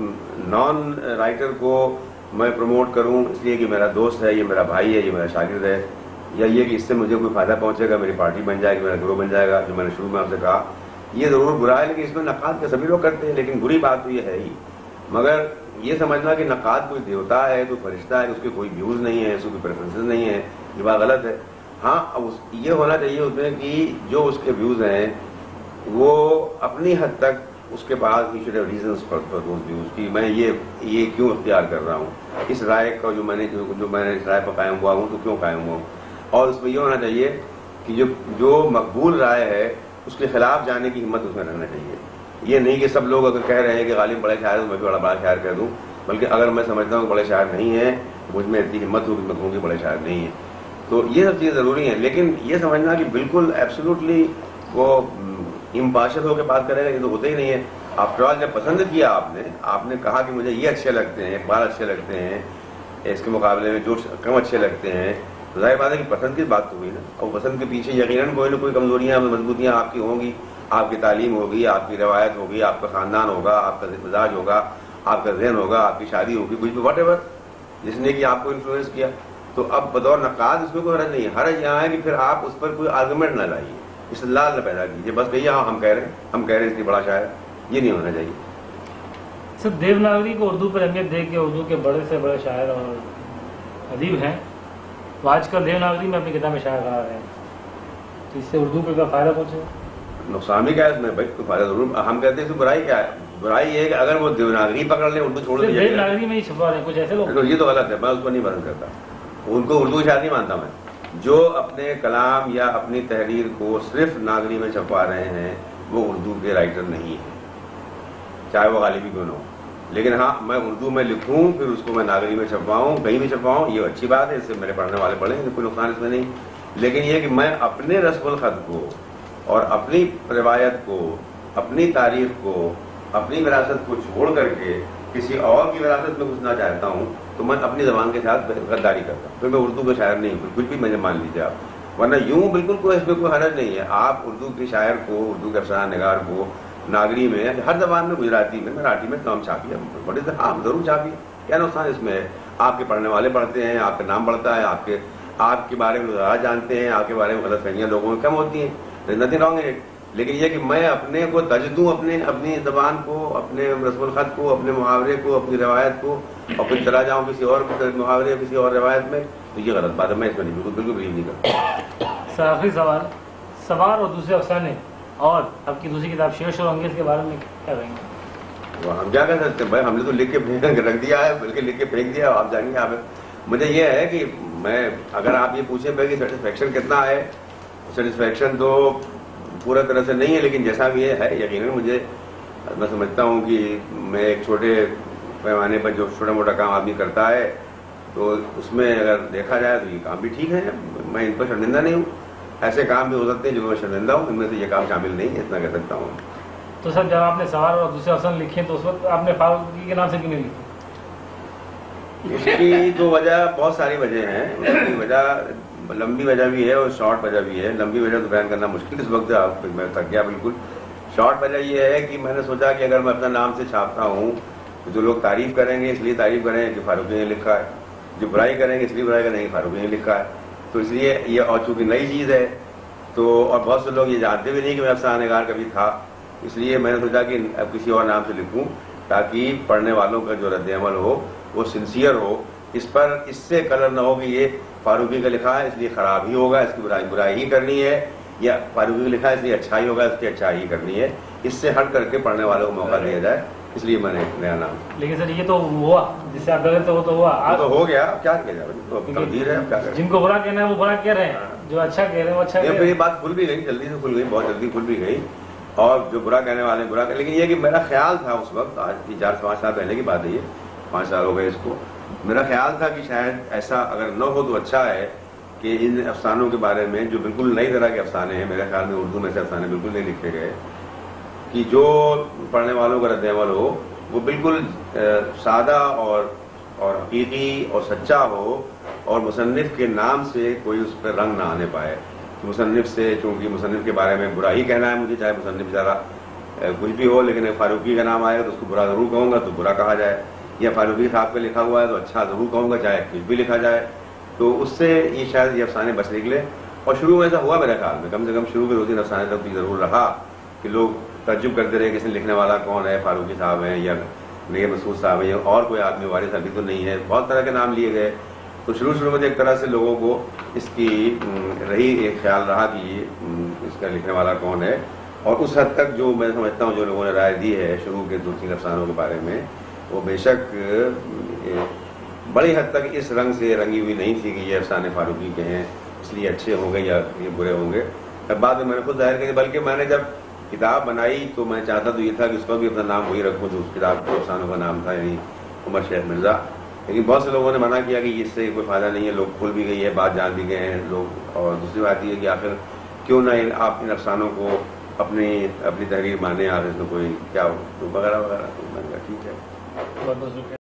نان رائٹر کو میں پروموٹ کروں اس لیے کہ میرا دوست ہے, یہ میرا بھائی ہے, یہ میرا شاگرد ہے, یا یہ کہ اس سے مجھے کوئی فائدہ پہنچے گا, میری پارٹی بن جائے گی, میرا گروہ بن جائے گا. جو میں نے شروع میں آپ سے کہا یہ ضرور برا ہے, لیکن اس میں نقاد کے سبھی لوگ کرتے ہیں, لیکن بری بات تو یہ ہے ہی. مگر یہ سمجھنا کہ نقاد کوئی دیوتا ہے, کوئی فرشتہ ہے, اس کے کوئی ویوز نہیں ہے, اس کی کوئی پریفرنسز نہیں ہے, یہ بات غلط ہے. ہاں یہ ہونا چاہیے اس میں کہ جو اس کے ویوز ہیں وہ اپنی حد تک اس کے بعد ریزنس فار دوز ویوز کی میں یہ یہ کیوں اختیار کر رہا ہوں, اس رائے کا جو میں نے جو میں نے اس رائے پر قائم ہوا ہوں تو کیوں قائم ہوا ہوں. اور اس میں یہ ہونا چاہیے کہ جو جو مقبول رائے ہے اس کے خلاف جانے کی ہمت اس میں رہنا چاہیے. یہ نہیں کہ سب لوگ اگر کہہ رہے ہیں کہ غالب بڑے شاعر ہے تو میں بھی بڑا بڑا شاعر کہہ دوں, بلکہ اگر میں سمجھتا ہوں کہ بڑے شاعر نہیں ہیں مجھ میں اتنی ہمت ہو کہ میں کہوں کہ بڑے شاعر نہیں ہیں. تو یہ سب چیزیں ضروری ہیں, لیکن یہ سمجھنا کہ بالکل ایبسولوٹلی وہ امپارشل ہو کے بات کرے گا یہ تو ہوتا ہی نہیں ہے. آفٹر آل جب پسند کیا آپ نے آپ نے کہا کہ مجھے یہ اچھے لگتے ہیں, اقبال اچھے لگتے ہیں, اس کے مقابلے میں جو کم اچھے لگتے ہیں, تو ظاہر بات ہے کہ پسند کی بات تو ہوئی نا. اور پسند کے پیچھے یقیناً کوئی نہ کوئی کمزوریاں مضبوطیاں آپ کی ہوں گی, آپ کی تعلیم ہوگی, آپ کی روایت ہوگی, آپ کا خاندان ہوگا, آپ کا مزاج ہوگا, آپ کا ذہن ہوگا, آپ کی شادی ہوگی, کچھ بھی واٹ ایور جس نے کہ آپ کو انفلوئنس کیا. تو اب بطور نقاد اس میں کوئی حرج نہیں ہے. حرج یہاں ہے کہ پھر آپ اس پر کوئی آرگومنٹ نہ لائیے, استدلال نہ پیدا کیجیے, بس کہیے ہاں ہم کہہ رہے ہیں ہم کہہ رہے ہیں اس لیے بڑا شاعر. یہ نہیں ہونا چاہیے. سر دیوناگری کو اردو پر اہمیت دے کے اردو کے بڑے سے بڑے شاعر اور ادیب ہیں, تو آج کل دیوناگری میں اپنی کتاب میں شاعر آ رہے ہیں, تو اس سے اردو کو کیا فائدہ پہنچے گا؟ نقصان بھی کیا ہے اس میں بھائی, کوئی فائدہ ضرور. ہم کہتے ہیں اس میں برائی کیا ہے؟ برائی یہ ہے کہ اگر وہ دیوناگری پکڑ لیں اردو چھوڑ دیں, دیوناگری میں ہی چھپا رہے ہیں کچھ ایسے لوگ, یہ تو غلط ہے. میں اس کو نہیں پسند کرتا, ان کو اردو شاعر نہیں مانتا میں. جو اپنے کلام یا اپنی تحریر کو صرف ناگری میں چھپا رہے ہیں وہ اردو کے رائٹر نہیں ہیں, چاہے وہ غالبی کیوں نہ ہو. لیکن ہاں میں اردو میں لکھوں پھر اس کو میں ناگری میں چھپواؤں, کہیں بھی چھپواؤں, یہ اچھی بات ہے, اس سے میرے پڑھنے والے پڑھیں, کوئی نقصان اس میں نہیں. لیکن یہ کہ میں اپنے رسم الخط کو اور اپنی روایت کو, اپنی تاریخ کو, اپنی وراثت کو چھوڑ کر کے کسی اور کی وراثت میں گھسنا چاہتا ہوں تو میں اپنی زبان کے ساتھ غداری کرتا ہوں. پھر میں اردو کا شاعر نہیں ہوں, کچھ بھی مجھے مان لیجیے آپ, ورنہ یوں بالکل کوئی اس میں کوئی حرج نہیں ہے. آپ اردو کے شاعر کو, اردو کے افسانہ نگار کو ناگری میں ہر زبان میں, گجراتی میں, مراٹھی میں تمام چھاپیے, بڑے ہاں ضرور چھاپیے, کیا نقصان اس میں ہے؟ آپ کے پڑھنے والے پڑھتے ہیں, آپ کا نام بڑھتا ہے, آپ کے آپ کے بارے میں زیادہ جانتے ہیں, آپ کے بارے میں غلط فہمیاں لوگوں میں کم ہوتی ہیں, نتھنگ رانگ ہے. لیکن یہ کہ میں اپنے کو تج دوں, اپنے اپنی زبان کو, اپنے رسم الخط کو, اپنے محاورے کو, اپنی روایت کو, اور پھر چلا جاؤں کسی اور محاورے کسی اور روایت میں, تو یہ غلط بات ہے. میں اس میں بالکل بالکل بلیو نہیں کرتا. سر آخری سوال, سوار اور دوسرے افسانے اور اب کی دوسری کتاب شیر شور انگیز کے بارے میں کیا کہیں گے؟ ہم کیا کہہ سکتے ہیں بھائی, ہم نے تو لکھ کے رکھ دیا ہے, بلکہ لکھ کے پھینک دیا, آپ جانیے. آپ مجھے یہ ہے کہ میں اگر آپ یہ پوچھیں بھائی کہ سیٹسفیکشن کتنا ہے, سیٹسفیکشن تو پورا طرح سے نہیں ہے, لیکن جیسا بھی ہے یقیناً مجھے, میں سمجھتا ہوں کہ میں ایک چھوٹے پیمانے پر جو چھوٹا موٹا کام آدمی کرتا ہے تو اس میں اگر دیکھا جائے تو یہ کام بھی ٹھیک ہے. میں ان پر شرمندہ نہیں ہوں. ایسے کام بھی ہو سکتے ہیں جو میں شرمندہ ہوں, ان میں سے یہ کام شامل نہیں ہے, اتنا کہہ سکتا ہوں. تو سر جب آپ نے سوار اور دوسرے افسان لکھے تو اس وقت آپ نے فاروقی کے نام سے کیوں نہیں لکھی؟ اس کی تو وجہ بہت ساری وجہ ہیں. اس کی وجہ لمبی وجہ بھی ہے اور شارٹ وجہ بھی ہے. لمبی وجہ تو بیان کرنا مشکل اس وقت, آپ میں تھک گیا بالکل. شارٹ وجہ یہ ہے کہ میں نے سوچا کہ اگر میں اپنا نام سے چھاپتا ہوں تو جو لوگ تعریف کریں گے اس لیے تعریف کریں کہ فاروقی نے لکھا ہے, جو برائی کریں گے اس لیے برائی کریں گے فاروقی نے لکھا ہے. تو اس لیے یہ, اور چونکہ نئی چیز ہے تو, اور بہت سے لوگ یہ جانتے بھی نہیں کہ میں افسانہ نگار کبھی تھا, اس لیے میں نے سوچا کہ اب کسی اور نام سے لکھوں تاکہ پڑھنے والوں کا جو رد عمل ہو وہ سنسیئر ہو, اس پر اس سے کلر نہ ہو کہ یہ فاروقی کا لکھا ہے اس لیے خراب ہی ہوگا، اس کی برائی برائی ہی کرنی ہے، یا فاروقی کا لکھا ہے اس لیے اچھا ہی ہوگا، اس کی اچھائی ہی کرنی ہے. اس سے ہٹ کر کے پڑھنے والوں کو موقع دیا جائے، اس لیے میں نے نیا نام. لیکن سر یہ تو ہوا جس سے آپ ڈرے تھے وہ تو ہوا، وہ تو ہو گیا، اب کیا کیا جائے، تو تقدیر ہے، اب کیا کریں. جن کو برا کہنا ہے وہ برا کہہ رہے ہیں، جو اچھا کہہ رہے ہیں وہ اچھا کہہ رہے ہیں. یہ بات کھل بھی گئی، جلدی سے کھل گئی، بہت جلدی کھل بھی گئی، اور جو برا کہنے والے برا کہ لیکن یہ کہ میرا خیال تھا اس وقت، آج کی چار پانچ سال پہلے کی بات ہے، یہ پانچ سال ہو گئے اس کو، میرا خیال تھا کہ شاید ایسا اگر نہ ہو تو اچھا ہے کہ ان افسانوں کے بارے میں جو بالکل نئی طرح کے افسانے ہیں، میرے خیال میں اردو میں سے افسانے بالکل نہیں لکھے گئے، کہ جو پڑھنے والوں کا رد عمل ہو وہ بالکل سادہ اور اور حقیقی اور سچا ہو، اور مصنف کے نام سے کوئی اس پہ رنگ نہ آنے پائے. مصنف سے چونکہ مصنف کے بارے میں برا ہی کہنا ہے مجھے، چاہے مصنف ذرا کچھ بھی ہو، لیکن فاروقی کا نام آئے گا تو اس کو برا ضرور کہوں گا تو برا کہا جائے، یا فاروقی صاحب کا لکھا ہوا ہے تو اچھا ضرور کہوں گا چاہے کچھ بھی لکھا جائے. تو اس سے یہ شاید یہ افسانے بچ نکلے. اور شروع میں ایسا ہوا میرے خیال میں، کم سے کم شروع کے دو تین افسانے تک بھی ضرور رہا کہ لوگ تعجب کرتے رہے کہ اس نے لکھنے والا کون ہے، فاروقی صاحب ہیں یا نیر مسعود صاحب ہیں، اور کوئی آدمی وارث ابھی تو نہیں ہے. بہت طرح کے نام لیے گئے. تو شروع شروع میں تو ایک طرح سے لوگوں کو اس کی رہی ایک خیال رہا کہ یہ اس کا لکھنے والا کون ہے. اور اس حد تک جو میں سمجھتا ہوں جو لوگوں نے رائے دی ہے شروع کے دو تین افسانوں کے بارے میں، وہ بے شک بڑی حد تک اس رنگ سے رنگی ہوئی نہیں تھی کہ یہ افسانے فاروقی کے ہیں اس لیے اچھے ہوں گے یا یہ برے ہوں گے. اب بعد میں میں نے خود ظاہر کیا، بلکہ میں نے جب کتاب بنائی تو میں چاہتا تو یہ تھا کہ اس کا بھی اپنا نام وہی رکھوں جو اس کتاب کے افسانوں کا نام تھا، یعنی عمر شیخ مرزا. لیکن بہت سے لوگوں نے منع کیا کہ اس سے کوئی فائدہ نہیں ہے، لوگ کھل بھی گئی ہے، بات جان بھی گئے ہیں لوگ. اور دوسری بات یہ ہے کہ آخر کیوں نہ آپ ان افسانوں کو اپنی اپنی تحریر مانیں، آپ اس میں کوئی کیا وغیرہ وغیرہ. تو میں نے کہا ٹھیک ہے.